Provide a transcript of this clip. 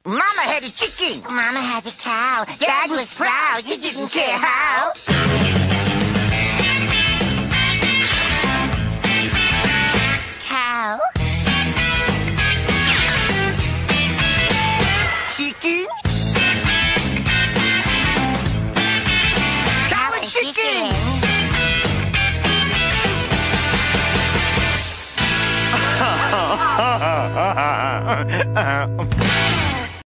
Mama had a chicken. Mama had a cow. Dad was proud. He didn't care how. Cow. Chicken. Cow and chicken. Ha ha ha ha ha.